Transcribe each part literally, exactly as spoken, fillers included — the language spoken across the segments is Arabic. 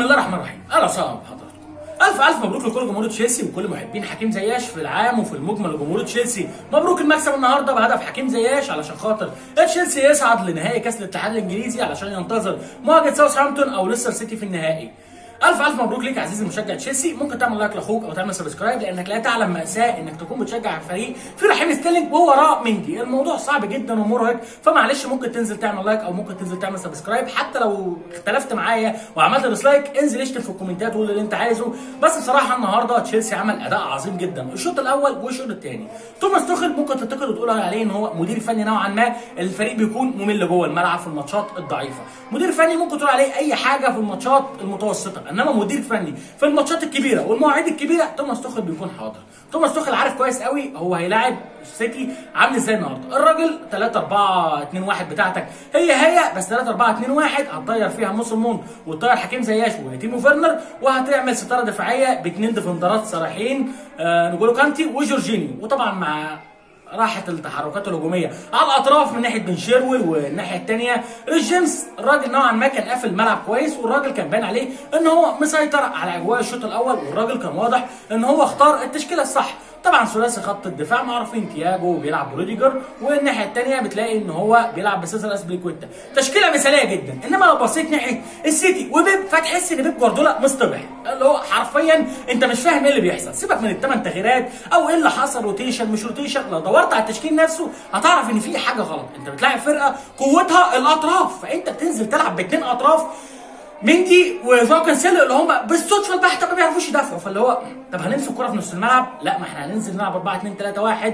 بسم الله الرحمن الرحيم. اهلا وسهلا بحضراتكم. الف الف مبروك لكل جمهور تشيلسي وكل محبين حكيم زياش في العام وفي المجمل لجمهور تشيلسي. مبروك المكسب النهارده بهدف حكيم زياش علشان خاطر تشيلسي يصعد لنهائي كاس الاتحاد الانجليزي علشان ينتظر مواجهه ساوثهامبتون او ليستر سيتي في النهائي. الف الف مبروك ليك عزيزي مشجع تشيلسي. ممكن تعمل لايك لاخوك او تعمل سبسكرايب لانك لا تعلم ماساه انك تكون بتشجع فريق في رحيم ستيرلينج ووراه مندي. الموضوع صعب جدا ومرهق، فمعلش ممكن تنزل تعمل لايك او ممكن تنزل تعمل سبسكرايب. حتى لو اختلفت معايا وعملت ديسلايك انزل اشتم في الكومنتات وقول اللي انت عايزه. بس بصراحه النهارده تشيلسي عمل اداء عظيم جدا الشوط الاول والشوط الثاني. توماس توخيل ممكن تنتقد وتقول عليه ان هو مدير فني نوعا ما الفريق بيكون ممل جوه الملعب في الماتشات الضعيفه. مدير فني ممكن تقول عليه اي حاجه في الماتشات المتوسطه، انما مدير فني في الماتشات الكبيره والمواعيد الكبيره توماس توخيل بيكون حاضر. توماس توخيل عارف كويس قوي هو هيلاعب السيتي عامل ازاي النهارده. الراجل ثلاثة أربعة اتنين واحد بتاعتك هي هي بس ثلاثة أربعة اتنين واحد هتطير فيها موسلمون وتطير حكيم زياش وتيمو فيرنر وهتعمل ستاره دفاعيه باثنين ديفندرات صريحين آه نجولو كانتي وجورجينيو، وطبعا مع راحت التحركات الهجوميه على الاطراف من ناحيه بن شيرويل والناحيه الثانيه ريس جيمس. الراجل نوعا ما كان قافل الملعب كويس والراجل كان باين عليه ان هو مسيطر على اجواء الشوط الاول، والراجل كان واضح ان هو اختار التشكيله الصح. طبعا ثلاثي خط الدفاع معروفين تياجو بيلعب بروديجر، والناحيه الثانيه بتلاقي ان هو بيلعب بسيسر اسبليكويتا. تشكيله مثاليه جدا، انما لو بصيت ناحيه السيتي وبيب فتحس ان بيب جوارديولا مصطبح، اللي هو حرفيا انت مش فاهم ايه اللي بيحصل. سيبك من الثمان تغييرات او ايه اللي حصل روتيشن مش روتيشن، لو دورت على التشكيل نفسه هتعرف ان في حاجه غلط. انت بتلاعب فرقه قوتها الاطراف، فانت بتنزل تلعب باثنين اطراف مندي وجواو كانسيلو اللي هم بالصدفه البحته ما بيعرفوش يدافعوا، فاللي هو طب هنمسك الكوره في نص الملعب؟ لا، ما احنا هننزل نلعب أربعة اتنين تلاتة واحد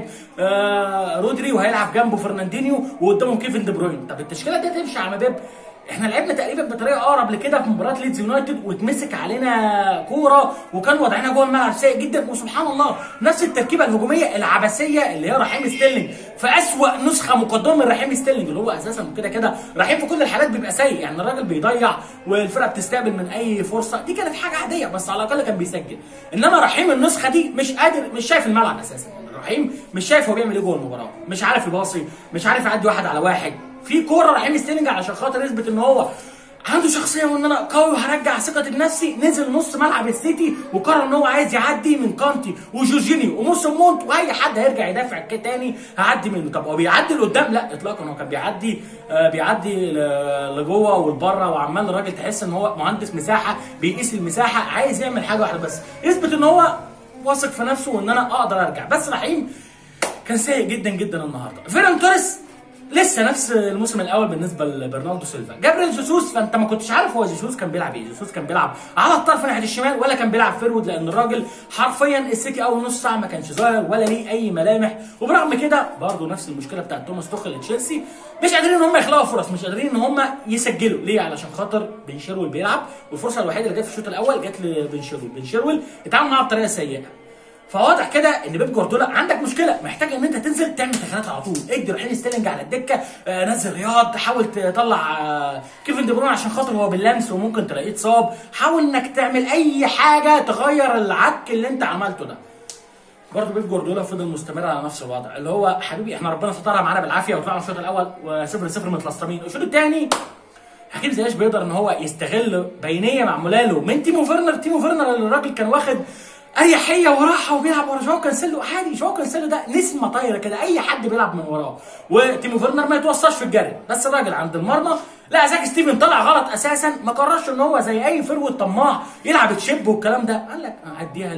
آه رودري وهيلعب جنبه فرناندينيو وقدامهم كيفن دي بروين. طب التشكيله دي تمشي على مباب؟ احنا لعبنا تقريبا بطريقه اقرب لكده في مباراه ليدز يونايتد واتمسك علينا كوره وكان وضعنا جوه الملعب سيء جدا، وسبحان الله نفس التركيبه الهجوميه العبثيه اللي هي رحيم ستيرلينج في اسوأ نسخه مقدمه من رحيم ستيرلينج، اللي هو اساسا كده كده رحيم في كل الحالات بيبقى سيء، يعني الراجل بيضيع والفرقه بتستقبل من اي فرصه، دي كانت حاجه عاديه بس على الاقل كان بيسجل. انما رحيم النسخه دي مش قادر، مش شايف الملعب اساسا، يعني رحيم مش شايف هو بيعمل ايه جوه المباراه، مش عارف يباصي، مش عارف يعدي واحد على واحد. في كوره رحيم ستيرلينج علشان خاطر يثبت ان هو عنده شخصيه وان انا قوي وهرجع ثقتي بنفسي، نزل نص ملعب السيتي وقرر ان هو عايز يعدي من كانتي وجورجينيو وموسمونت واي حد هيرجع يدافع تاني هعدي منه. طب هو بيعدي لقدام؟ لا اطلاقا، هو كان بيعدي آه بيعدي لجوه ولبره، وعمال الراجل تحس ان هو مهندس مساحه بيقيس المساحه، عايز يعمل حاجه واحده بس يثبت ان هو واثق في نفسه وان انا اقدر ارجع. بس رحيم كان سيء جدا جدا النهارده. فيران توريس لسه نفس الموسم الاول بالنسبه لبرناردو سيلفا. جابريل جيسوس فانت ما كنتش عارف هو جيسوس كان بيلعب ايه، جيسوس كان بيلعب على الطرف ناحيه الشمال ولا كان بيلعب فيرود، لان الراجل حرفيا السيتي اول نص ساعه ما كانش ظاهر ولا ليه اي ملامح. وبرغم كده برضه نفس المشكله بتاعت توماس توخيل لتشيلسي، مش قادرين ان هم يخلقوا فرص، مش قادرين ان هم يسجلوا. ليه؟ علشان خاطر بن شيرويل بيلعب، والفرصه الوحيده اللي جت في الشوط الاول جت لبن شيرويل، بن شيرويل اتعامل معاه بطريقه سيئه. فواضح كده ان بيب جوارديولا عندك مشكله، محتاج ان انت تنزل تعمل تغييرات على طول، ادي رحيم ستيرلينج على الدكه، آه نزل رياض، حاول تطلع آه كيفن دي بروين عشان خاطر هو باللمس وممكن تلاقيه اتصاب، حاول انك تعمل اي حاجه تغير العك اللي انت عملته ده. برضه بيب جوارديولا فضل مستمر على نفس الوضع، اللي هو حبيبي احنا ربنا سترها معانا بالعافيه وطلعنا الشوط الاول وصفر صفر متلصمين. الشوط الثاني حكيم زياش بيقدر ان هو يستغل بينيه معموله له من تيمو فيرنر. تيمو فيرنر اللي الراجل كان واخد اريحيه وراحه وبيلعب ورا جواو كانسيلو عادي، جواو كانسيلو ده نسمه طايره كده اي حد بيلعب من وراه، وتيمو فيرنر ما يتوصاش في الجري، بس الراجل عند المرمى لا زاك ستيفن طلع غلط اساسا، ما قررش ان هو زي اي فروت طماع يلعب تشيب والكلام ده، قال لك هديها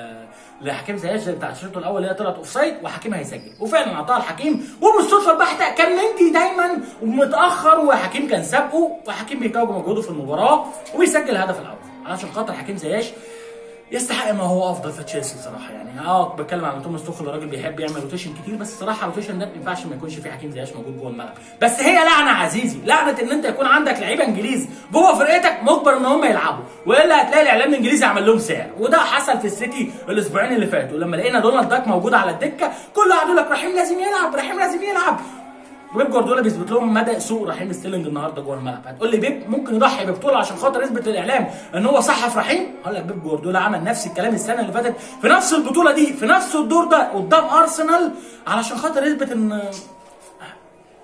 لحكيم زياش زي بتاع الشوط الاول اللي هي طلعت اوف سايد وحكيم هيسجل، وفعلا اعطاها لحكيم وبالصدفه البحته كان مندي دايما ومتاخر وحكيم كان سابقه، وحكيم بيتوج مجهوده في المباراه وبيسجل الهدف الاول علشان خاطر حكيم زياش يستحق ما هو افضل في تشيلسي بصراحه. يعني اه بتكلم عن توماس توخيل، الراجل بيحب يعمل روتيشن كتير، بس الصراحه الروتيشن ده ما ينفعش ما يكونش فيه حكيم زياش موجود جوه الملعب. بس هي لعنه عزيزي، لعنه ان انت يكون عندك لعيبه انجليز جوه فرقتك مجبر ان هم يلعبوا، والا هتلاقي الاعلام الانجليزي عمل لهم سعر، وده حصل في السيتي الاسبوعين اللي فاتوا لما لقينا دونالد داك موجود على الدكه كله قعدوا لك رحيم لازم يلعب، رحيم لازم يلعب. وبيب جوارديولا بيثبت لهم مدى سوء رحيم ستيرلينج النهارده جوه الملعب. هتقول لي بيب ممكن يضحي ببطوله عشان خاطر يثبت للاعلام ان هو صح في رحيم؟ هقول لك بيب جوارديولا عمل نفس الكلام السنه اللي فاتت في نفس البطوله دي في نفس الدور ده قدام ارسنال علشان خاطر يثبت ان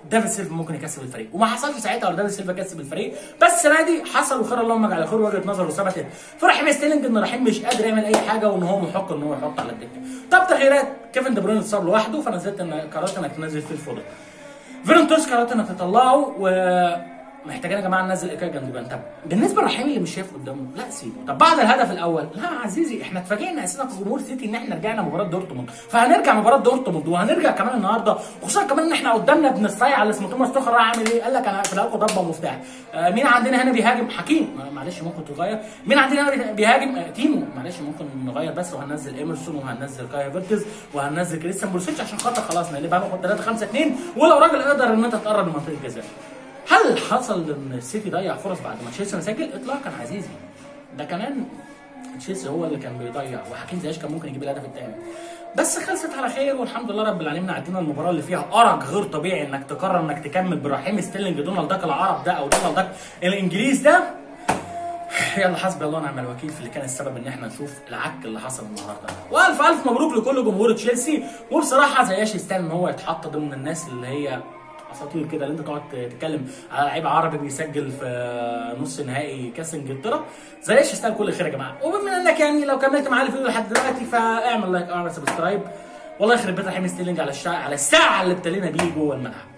دافيد سيلفا ممكن يكسب الفريق، وما حصلش ساعتها ولا دافيد سيلفا كسب الفريق، بس السنه دي حصل وخير اللهم اجعل خير وجهه نظر وثبتت في رحيم ستيرلينج ان رحيم مش قادر يعمل اي حاجه وان هو محق ان هو يحط على الدكه. طب تغييرات، كيفن دي بروين اتصاب لوحده فنزلت ان قررت انك تنزل فيه الفودن. فيرون تورس قررت انك تطلعه و محتاجين يا جماعه ننزل ايكاي جندوجان. طب بالنسبه لرحيم اللي مش شايف قدامه لا سيبه. طب بعد الهدف الاول لا يا عزيزي احنا اتفاجئنا اساسا كجمهور سيتي ان احنا رجعنا مباراه دورتموند، فهنرجع مباراه دورتموند وهنرجع كمان النهارده، وخصوصا كمان ان احنا قدامنا ابن الصيع اللي اسمه توماس توخل راح عامل ايه؟ قال لك انا في الاول ضربه ومفتاح. آه مين عندنا هنا بيهاجم؟ حكيم معلش ممكن تغير. مين عندنا هنا بيهاجم؟ آه تيمو معلش ممكن نغير بس، وهننزل ايمرسون وهننزل كاي فيرتز وهننزل كريستيان بولوسيتش عشان خاطر خلاص نقلبها ناخد ثلاثة خمسة اتنين، ولو راجل قدر ان انت تقرب من منطقه الجزاء. هل حصل ان السيتي ضيع فرص بعد ما تشيلسي مسجل؟ اطلاقا عزيزي، ده كمان تشيلسي هو اللي كان بيضيع، وحكيم زياش كان ممكن يجيب الهدف الثاني. بس خلصت على خير والحمد لله رب العالمين. عدينا المباراه اللي فيها ارق غير طبيعي انك تقرر انك تكمل برحيم ستيرلينج دونالد داك العرب ده او دونالد داك الانجليز ده. يلا حسبي الله ونعم الوكيل في اللي كان السبب ان احنا نشوف العك اللي حصل النهارده. والف الف مبروك لكل جمهور تشيلسي، وبصراحه زياش يستاهل ان هو يتحط ضمن الناس اللي هي اساطير كده، اللي انت تقعد تتكلم على لعيب عربي بيسجل في نص نهائي كاس انجلترا. زياش يستاهل كل خير يا جماعه. وبما انك يعني لو كملت معايا الفيديو لحد دلوقتي فاعمل لايك واعمل سبسكرايب. والله يخرب بيت رحيم ستيرلينج على الشع... على الساعه اللي ابتلينا بيه جوه الملعب.